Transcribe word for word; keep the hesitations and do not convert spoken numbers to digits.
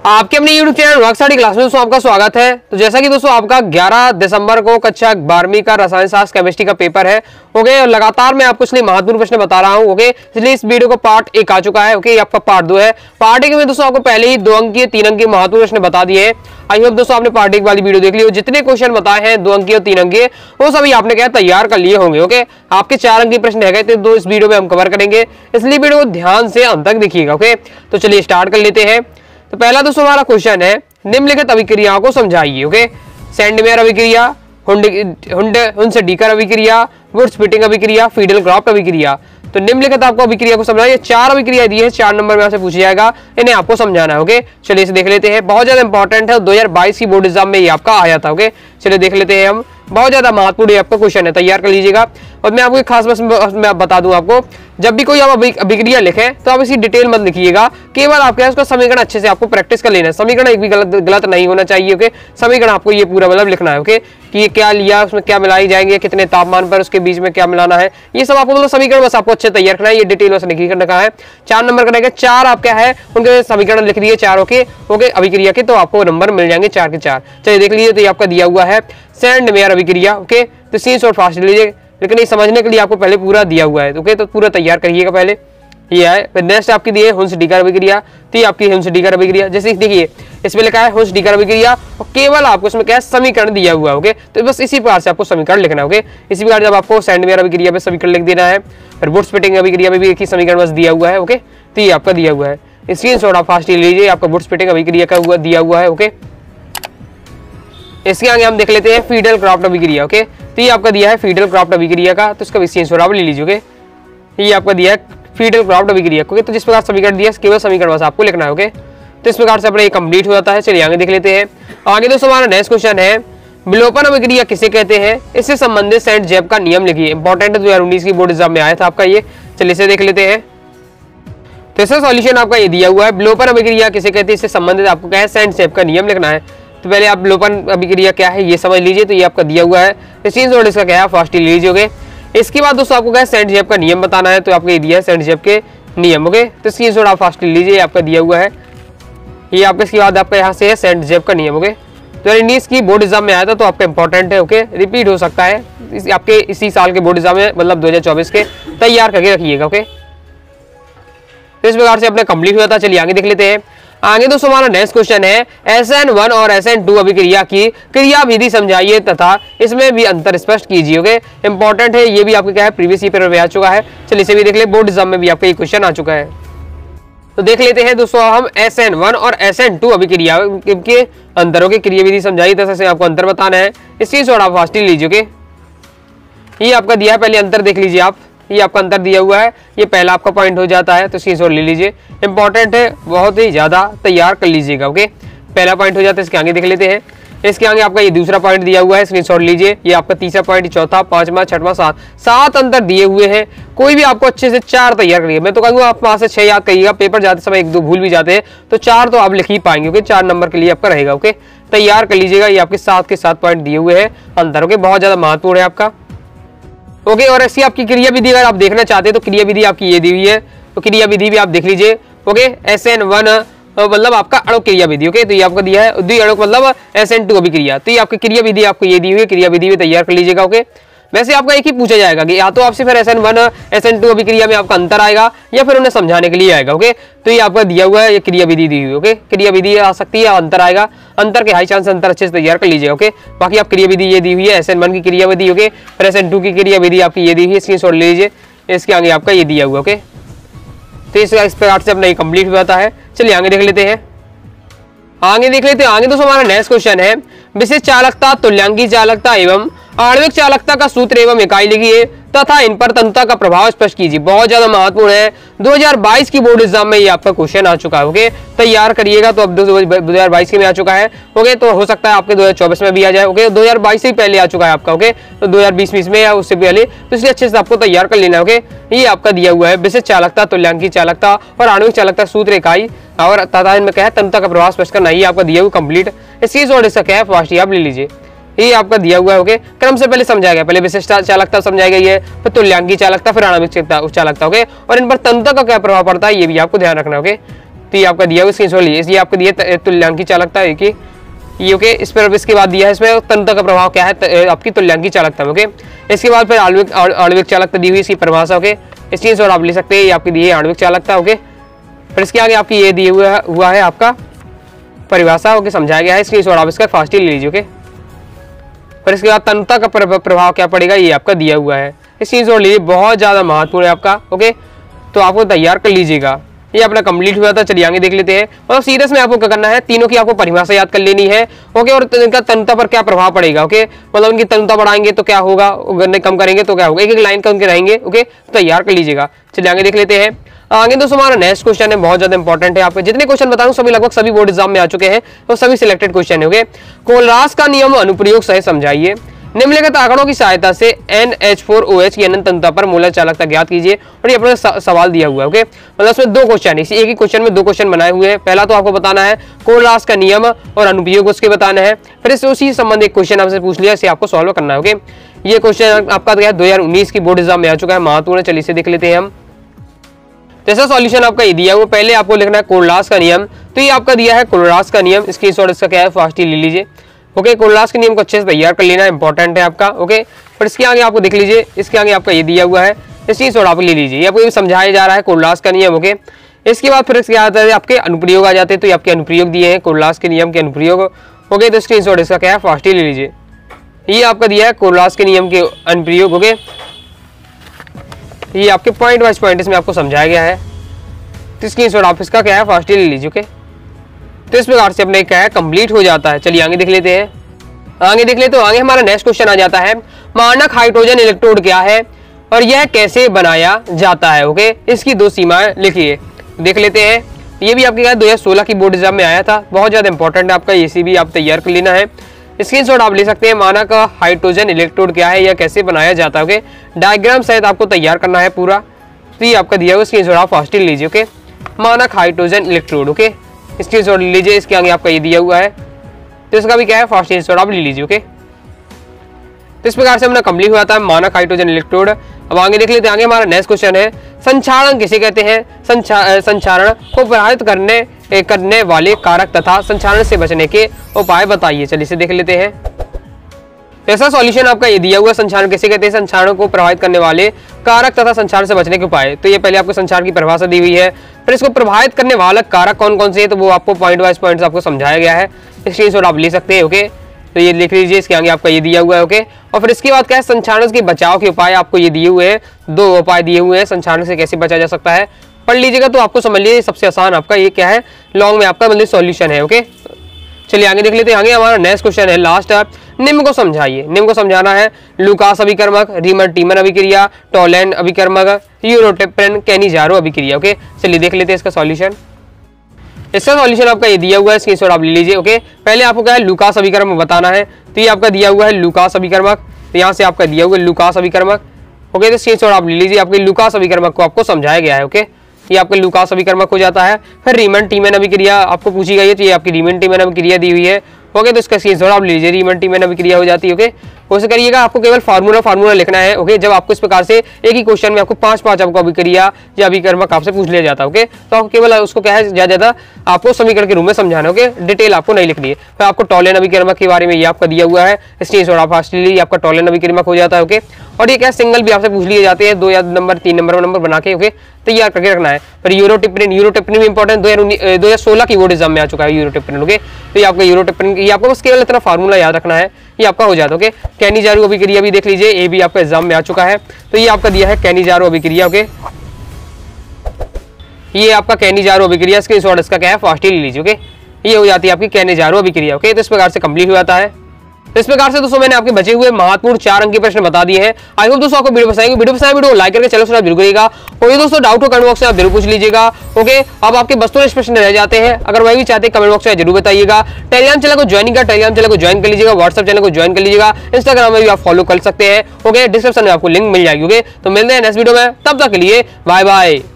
आपके अपने YouTube channel work study class में दोस्तों आपका स्वागत है। तो जैसा कि दोस्तों आपका ग्यारह दिसंबर को कक्षा बारहवीं का रसायन शास्त्र केमिस्ट्री का पेपर है। ओके, और लगातार मैं आपको इसलिए महत्वपूर्ण प्रश्न बता रहा हूं। ओके, इसलिए इस वीडियो को पार्ट एक आ चुका है। ओके, ये आपका पार्ट दो है। पार्ट एक में दोस्तों आपको पहले ही दो अंकीय तीन अंकीय महत्वपूर्ण प्रश्न बता दिए हैं। आई होप दोस्तों आपने पार्ट एक वाली वीडियो देख ली हो। जितने क्वेश्चन बताए हैं दो अंकीय और तीन अंकीय वो सभी आपने क्या तैयार कर लिए होंगे। ओके, आपके चार अंकीय प्रश्न रह गए थे, दो इस वीडियो में हम कवर करेंगे, इसलिए वीडियो को ध्यान से अंत तक देखिएगा। ओके, तो चलिए स्टार्ट कर लेते हैं। तो पहला दोस्तों हमारा क्वेश्चन है, निम्नलिखित अभिक्रियाओं को समझाइए। ओके, सैंडमेयर अभिक्रिया, हुंस-डीकर अभिक्रिया, वुड्स-पिटिंग अभिक्रिया, फीडल-क्राफ्ट अभिक्रिया। तो निम्नलिखित आपको अभिक्रिया को समझना, ये चार अभिक्रिया दी है, चार नंबर में आपसे पूछा जाएगा, इन्हें आपको समझाना है। ओके, चलिए इसे देख लेते हैं। बहुत ज्यादा इंपॉर्टेंट है, दो हज़ार बाईस की बोर्ड एग्जाम में ये आपका आया था। ओके, चलिए देख लेते हैं हम। बहुत ज्यादा महत्वपूर्ण आपका क्वेश्चन है, तैयार कर लीजिएगा। और मैं आपको एक खास बस मैं बता दूं आपको, जब भी कोई आप अभिक्रिया लिखें तो आप इसी डिटेल मत लिखिएगा, केवल आपके उसका समीकरण अच्छे से आपको प्रैक्टिस कर लेना है। समीकरण एक भी गलत गलत नहीं होना चाहिए। ओके, समीकरण आपको ये पूरा मतलब लिखना है। ओके, कि ये क्या लिया, उसमें क्या मिलाई जाएंगे, कितने तापमान पर उसके बीच में क्या मिलाना है, ये सब आपको मतलब समीकरण बस आपको अच्छे तैयार करना है। ये डिटेल बस लिखी रखा है। चार नंबर का रहेगा, चार आप क्या है उनके समीकरण लिख दिए चारों के। ओके, अभिक्रिया के, तो आपको नंबर मिल जाएंगे चार के चार। चलिए देख लीजिए, तो ये आपका दिया हुआ है सैंडमेयर अभिक्रिया। ओके, तो सी शॉर्ट फास्ट लीजिए, लेकिन ये समझने के लिए आपको पहले पूरा दिया हुआ है। ओके, तो पूरा तैयार करिएगा पहले। ये है, फिर नेक्स्ट आपकी दी है हुंस-डीकर अभिक्रिया। तो ये आपकी हुंस-डीकर अभिक्रिया, जैसे देखिए इसमें लिखा है हुंस-डीकर अभिक्रिया और केवल आपको इसमें क्या है समीकरण दिया हुआ है। ओके, तो बस इसी प्रकार से आपको समीकरण लिखना है। ओके, इसी प्रकार जब आपको सैंडमेयर अभिक्रिया पे समीकरण लिख देना है, फिर वुड्स-पिटिंग अभिक्रिया में भी एक ही समीकरण बस दिया हुआ है। ओके, तो ये आपका दिया हुआ है। स्क्रीनशॉट आप फास्ट लीजिए, आपका वुड्स-पिटिंग अभिक्रिया का हुआ दिया हुआ है। ओके, इसके आगे हम देख लेते हैं फीडल-क्राफ्ट अभिक्रिया। ओके, तो ये आपका दिया है फीडल-क्राफ्ट अभिक्रिया का, तो इसका स्क्रीनशॉट आप ले लीजिए। ओके, ये आपका दिया है फीडल-क्राफ्ट अभिक्रिया। ओके, तो जिस प्रकार समीकरण दिया केवल समीकरण बस आपको लिखना है। ओके, तो इस प्रकार से अपना ये कंप्लीट हो जाता है। चलिए आगे देख लेते हैं। आगे दोस्तों हमारा नेक्स्ट क्वेश्चन है, विलोपन अभिक्रिया किसे कहते हैं, इससे संबंधित सेंट जेब का नियम लिखिए। इंपॉर्टेंट है, दो हजार उन्नीस की बोर्ड एग्जाम में आया था आपका ये। चलिए इसे देख लेते हैं। तो इसका सॉल्यूशन आपका ये दिया हुआ है, विलोपन अभिक्रिया किसे कहते हैं, इससे संबंधित आपको क्या है सेंट जेब का नियम लिखना है। तो पहले आप विलोपन अभिक्रिया क्या है ये समझ लीजिए। तो ये आपका दिया हुआ है, स्क्रीनशॉट इसका क्या है फास्ट लीजिए। इसके बाद दोस्तों आपको क्या है सेंट जेब का नियम बताना है, तो आपको ये दिया है सेंट जेब के नियम। ओके, तो स्क्रीनशॉट आप फास्ट लीजिए, आपका दिया हुआ है ये आपका। इसके बाद आपका यहाँ से है सेंट जेब का नियम। ओके, तो उन्नीस की बोर्ड एग्जाम में आया था, तो आपका इंपॉर्टेंट है। ओके, रिपीट हो सकता है इस, आपके इसी साल के बोर्ड एग्जाम में, मतलब दो हजार चौबीस के, तैयार करके रखिएगा। ओके, तो इस प्रकार से अपना कंप्लीट हुआ था। चलिए आगे देख लेते हैं। आगे दोस्तों हमारा नेक्स्ट क्वेश्चन है, एस एन वन और एस एन टू अभिक्रिया की क्रिया विधि समझाइए तथा इसमें भी अंतर स्पष्ट कीजिए। ओके, इंपॉर्टेंट है, ये भी आपके क्या है प्रीवियस ईयर पेपर में आ चुका है। चलिए इसे भी देख ले, बोर्ड एग्जाम में भी आपका ये क्वेश्चन आ चुका है। तो देख लेते हैं दोस्तों हम एस एन वन और एस एन टू अभिक्रिया के अंतरों की क्रिया विधि समझाइए तथा से आपको अंतर बताना है। इसकी थोड़ा फास्ट लीजिए। ओके, ये आपका दिया है, पहले अंतर देख लीजिए आप। ये आपका अंतर दिया हुआ है, ये पहला आपका पॉइंट हो जाता है, तो स्क्रीनशॉट ले लीजिए। इंपॉर्टेंट है, बहुत ही ज्यादा तैयार कर लीजिएगा। ओके, पहला पॉइंट हो जाता है। इसके आगे देख लेते हैं। इसके आगे आपका ये दूसरा पॉइंट दिया हुआ है, स्क्रीनशॉट लीजिए। ये आपका तीसरा पॉइंट, चौथा, पांचवा, छठवां, सात सात अंतर दिए हुए हैं। कोई भी आपको अच्छे से चार तैयार करिए। मैं तो कहूँगा आप वहां से छह याद करिएगा, पेपर जाते समय एक दो भूल भी जाते हैं, तो चार तो आप लिख ही पाएंगे। ओके, चार नंबर के लिए आपका रहेगा। ओके, तैयार कर लीजिएगा। ये आपके सात के सात पॉइंट दिए हुए हैं अंतर। ओके, बहुत ज्यादा महत्वपूर्ण है आपका। ओके, और ऐसी आपकी क्रिया विधि अगर आप देखना चाहते हैं तो क्रिया विधि आपकी ये दी हुई है, तो क्रिया विधि भी आप देख लीजिए। ओके, एस एन वन मतलब आपका अणु क्रिया विधि। ओके, तो ये आपको दिया है द्वि अणु मतलब एस एन टू अभिक्रिया। तो ये आपकी क्रिया विधि आपको ये दी हुई है, क्रिया विधि भी तैयार कर लीजिएगा। ओके, वैसे आपका एक ही पूछा जाएगा कि या तो आपसे फिर S N one S N two अभिक्रिया में आपका अंतर आएगा या फिर उन्हें समझाने के लिए आएगा। ओके, तो ये आपका दिया हुआ है, ये क्रिया विधि दी हुई है। ओके, क्रिया विधि आ सकती है, अंतर आएगा, अंतर के हाई चांस अंतर अच्छे से तैयार कर लीजिएगा। ओके, बाकी आप क्रिया विधि ये दी हुई है, एस एन वन की क्रिया विधि। ओके, फिर एस एन टू की क्रिया विधि आपकी ये दी हुई है, स्क्रीनशॉट ले लीजिए। इसके आगे आपका ये दिया हुआ। ओके, तो इस प्रकार से अपना ये कंप्लीट हो जाता है। चलिए आगे देख लेते हैं। आगे देख लेते हैं। आगे दोस्तों हमारा नेक्स्ट क्वेश्चन है, विशेष चालकता, तुल्यांकी चालकता एवं आणविक चालकता का सूत्र एवं इकाई लिखिए तथा इन पर तंत्रता का प्रभाव स्पष्ट कीजिए। बहुत ज्यादा महत्वपूर्ण है, दो हज़ार बाईस की बोर्ड एग्जाम में ये आपका क्वेश्चन आ चुका है। ओके, तैयार करिएगा। तो अब दो हज़ार बाईस के में आ चुका है। ओके, तो हो सकता है आपके दो हज़ार चौबीस में भी आ जाए। ओके, दो हज़ार बाईस से ही पहले आ चुका है आपका। ओके, तो दो हज़ार बीस में या उससे पहले, तो इसलिए अच्छे से आपको तैयार कर लेना है। ओके, ये आपका दिया हुआ है, विशेष चालकता, तुल्यांकी चालकता और आणविक चालकता सूत्र इकाई और तथा इनमें क्या है तंत्रता का प्रभाव स्पष्ट करना। ये आपका दिया हुआ कंप्लीट। इसकी जोड़ इसका क्या है फास्ट आप ले लीजिए। ये आपका दिया हुआ है। ओके, क्रम से पहले समझाया गया, पहले विशिष्ट चालकता समझाई गई है, फिर तुल्यांकी चालकता, फिर आणविक चालकता। ओके, और इन पर तंत्र का क्या प्रभाव पड़ता है ये भी आपको ध्यान रखना। ओके, तो ये आपका दिया हुआ स्क्रीनशॉट लीजिए। ये आपका दिया तुल्यांकी चालकता है कि ये ओके। इस पर इसके बाद दिया है इसमें तंत्र का प्रभाव क्या है, आपकी तुल्यांकी चालकता में ओके। इसके बाद फिर आणविक आणविक चालकता दी हुई इसकी परिभाषा ओके। स्क्रीनशॉट आप ले सकते हैं, ये आपकी दी है आणविक चालकता ओके। फिर इसके आगे आपकी ये दिए हुआ हुआ है आपका परिभाषा ओके, समझाया गया है। स्क्रीनशॉट आप इसका फास्ट ही ले लीजिए ओके। फिर इसके बाद तंत्र का प्रभाव क्या पड़ेगा, ये आपका दिया हुआ है। स्क्रीनशॉट लीजिए, बहुत ज़्यादा महत्वपूर्ण है आपका ओके, तो आपको तैयार कर लीजिएगा। ये अपना कंप्लीट हुआ था। चलिए आगे देख लेते हैं। मतलब सीरियस में आपको क्या करना है, तीनों की आपको परिभाषा याद कर लेनी है ओके, और इनका तंत्र पर क्या प्रभाव पड़ेगा ओके। मतलब उनकी तंत्र बढ़ाएंगे तो क्या होगा, कम करेंगे तो क्या होगा, एक एक लाइन का उनके रहेंगे ओके, तो तैयार कर लीजिएगा। चलिए आगे देख लेते हैं। आगे दोस्तों हमारा नेक्स्ट क्वेश्चन है, बहुत ज्यादा इंपॉर्टेंट है। आपको जितने क्वेश्चन बताऊं सभी लगभग सभी बोर्ड एग्जाम में आ चुके हैं, तो सभी सिलेक्टेड क्वेश्चन है ओके। कोलरास का नियम अनुप्रयोग सही समझाइए। निम्नलिखित आंकड़ों की सहायता से N H four O H की अनंत तंत्र पर मूलक चालकता ज्ञात कीजिए। और ये अपना सवाल दिया हुआ है ओके। मतलब इसमें दो क्वेश्चन है, इसी एक ही क्वेश्चन में दो क्वेश्चन बनाए हुए हैं। पहला तो आपको बताना है कोलरास का नियम और अनुप्रयोग उसके बताना है। फिर इससे उसी संबंध एक क्वेश्चन आपसे पूछ लिया, इसे आपको सॉल्व करना है ओके। ये क्वेश्चन आपका दो हजार उन्नीस की बोर्ड एग्जाम में आ चुका है, महत्वपूर्ण। चलिए इसे देख लेते हैं हम। जैसा सॉल्यूशन आपका ये दिया हुआ, पहले आपको लिखना है कोलरास का नियम। तो ये आपका दिया है कोलरास का नियम, स्क्रीनशॉट इसका क्या है फास्ट ही ले लीजिए ओके। कोलरास के नियम को अच्छे से तैयार कर लेना, इंपॉर्टेंट है आपका ओके। फिर इसके आगे आपको देख लीजिए, इसके आगे आपका ये दिया हुआ है, इस चीज आप ले लीजिए। ये आपको समझाया जा रहा है कोलरास का नियम ओके। इसके बाद फिर इसके आता है आपके अनुप्रयोग आ जाते हैं, तो ये आपके अनुप्रयोग दिए हैं कोलरास के नियम के अनुप्रयोग ओके। तो स्क्रीनशॉट इसका क्या है फास्ट ही ले लीजिए। ये आपका दिया है कोलरास के नियम के अनुप्रयोग ओके। ये आपके पॉइंट वाइज पॉइंट इसमें आपको समझाया गया है, तो स्क्रीनशॉट आप इसका क्या है फास्ट ही ले लीजिए ओके। तो इस प्रकार से अपने क्या है कंप्लीट हो जाता है। चलिए आगे देख लेते हैं। आगे देख लेते तो आगे हमारा नेक्स्ट क्वेश्चन आ जाता है, मानक हाइड्रोजन इलेक्ट्रोड क्या है और यह कैसे बनाया जाता है ओके। इसकी दो सीमाएं लिखिए, देख लेते हैं। ये भी आपके दो हजार सोलह की बोर्ड एग्जाम में आया था, बहुत ज्यादा इंपॉर्टेंट है आपका, ये भी आप तैयार कर लेना है। स्क्रीनशॉट आप ले सकते हैं। मानक हाइड्रोजन इलेक्ट्रोड क्या है, यह कैसे बनाया जाता है ओके। डायग्राम सहित आपको तैयार करना है पूरा, तो ये आपका दिया हुआ स्क्रीनशॉट आप फास्ट ही लीजिए ओके। मानक हाइड्रोजन इलेक्ट्रोड ओके, स्क्रीनशॉट लीजिए। इसके आगे आपका ये दिया हुआ है, तो इसका भी क्या है फास्ट स्क्रीनशॉट आप ले लीजिए ओके। तो इस प्रकार से अपना कंप्लीट हुआ था मानक हाइड्रोजन इलेक्ट्रोड। अब आगे देख लेते हैं। आगे हमारा नेक्स्ट क्वेश्चन है, संचारण किसे कहते हैं। संचा, संचारण को प्रभावित करने करने वाले कारक तथा संचारण से बचने के उपाय बताइए। चलिए इसे देख लेते हैं। ऐसा सॉल्यूशन आपका ये दिया हुआ, संचारण किसे कहते हैं, संचारण को प्रभावित करने वाले कारक तथा संचारण से बचने के उपाय। तो ये पहले आपको संचार की परिभाषा दी हुई है, फिर इसको प्रभावित करने वाला कारक कौन कौन से है, तो वो आपको पॉइंट वाइज पॉइंट्स आपको समझाया गया है। स्क्रीनशॉट आप ले सकते हैं ओके। तो ये लिख लीजिए, इसके आगे आपका ये दिया हुआ है ओके। और फिर इसके बाद क्या है, संचारण के बचाव के उपाय आपको ये दिए हुए हैं, दो उपाय दिए हुए हैं संचारण से कैसे बचा जा सकता है। पढ़ लीजिएगा तो आपको समझ लीजिए, सबसे आसान आपका ये क्या है, लॉन्ग में आपका मतलब सॉल्यूशन है ओके। चलिए आगे देख लेते हैं। आगे हमारा नेक्स्ट क्वेश्चन है लास्ट, निम्न को समझाइए। निम्न को समझाना है, लुकास अभिकर्मक, रीमन टीमन अभिक्रिया, टोलेन अभिकर्मक, यूरोटेप्रेन कैनिजारो अभिक्रिया ओके। चलिए देख लेते हैं इसका सॉल्यूशन। इसका सॉल्यूशन आपका ये दिया हुआ है, स्क्रीनशॉट आप ले लीजिए ओके। पहले आपको क्या है लुकास अभिकर्मक बताना है, तो ये आपका दिया हुआ है लुकास अभिकर्मक, तो यहाँ से आपका दिया हुआ है लुकास अभिकर्मक ओके। तो स्क्रीनशॉट आप ले लीजिए, आपके लुकास अभिकर्मक को आपको समझाया गया है ओके। ये आपका लुकास अभिकर्मक हो जाता है। फिर रीमन टीमन अभिक्रिया आपको पूछी गई है, तो ये आपकी रीमन टीमन अभिक्रिया दी हुई है ओके। तो इसका स्क्रीनशॉट आप लीजिए, रीमन टीमन अभिक्रिया हो जाती है ओके। कोशिश करिएगा आपको केवल फार्मूला फार्मूला लिखना है ओके। जब आपको इस प्रकार से एक ही क्वेश्चन में आपको पांच पांच आपको अभिक्रिया या अभिकर्मक आपसे पूछ लिया जाता है ओके, तो आपको केवल उसको क्या है ज्यादा ज्यादा आपको समीकरण के रूप में समझाना ओके, डिटेल आपको नहीं लिखनी है। फिर आपको टोलेन अभिकर्मक के बारे में ये आपका दिया हुआ है, स्क्रीनशॉट आप फास्ट लीजिए, आपका टोलेन अभिकर्मक हो जाता है ओके। और ये क्या सिंगल भी आपसे पूछ लिए जाते हैं, दो या नंबर तीन नंबर नंबर बना के ओके तैयार करके रखना है। फिर यूरोटिप्रिन, यूरोटिप्रिन भी इंपॉर्टेंट दो हजार सोलह की बोर्ड एग्जाम में आ चुका है यूरोटिप्रिन ओके। तो ये आपका यूरोटिप्रिन, ये आपको बस केवल इतना फार्मूला याद रखना है, ये आपका हो जाता है ओके। कैनिजारो अभिक्रिया भी देख लीजिए, ये भी आपका एग्जाम में आ चुका है, तो ये आपका दिया है कैनिजारो अभिक्रिया ओके। ये आपका कैनिजारो अभिक्रिया, स्क्रीनशॉट इसका क्या है फास्ट ही ले लीजिए ओके। ये हो जाती है आपकी कैनिजारो अभिक्रिया ओके। तो इस प्रकार से कंप्लीट हो जाता है। इस प्रकार से दोस्तों मैंने आपके बचे हुए महत्वपूर्ण चार अंक के प्रश्न बता दिए हैं। आई होप दोस्तों आपको वीडियो पसंद आएगी। वीडियो पसंद आए वीडियो को लाइक करके चैनल सब्सक्राइब जरूर करिएगा। और ये दोस्तों डाउट हो कमेंट बॉक्स में आप जरूर पूछ लीजिएगा ओके। अब आपके बस्तों प्रश्न रह जाते हैं, अगर वही भी चाहते हैं कमेंट बॉक्स में जरूर बताइएगा। टेलीग्राम चैनल को ज्वाइन कर टेलीग्राम चैनल को ज्वाइन कर लीजिएगा, व्हाट्सएप चैनल को ज्वाइन कर लीजिएगा, इंस्टाग्राम में भी आप फॉलो कर सकते हैं ओके। डिस्क्रिप्शन में आपको लिंक मिल जाएगी ओके। तो मिलते हैं नेक्स्ट वीडियो में, तब तक के लिए बाय बाय।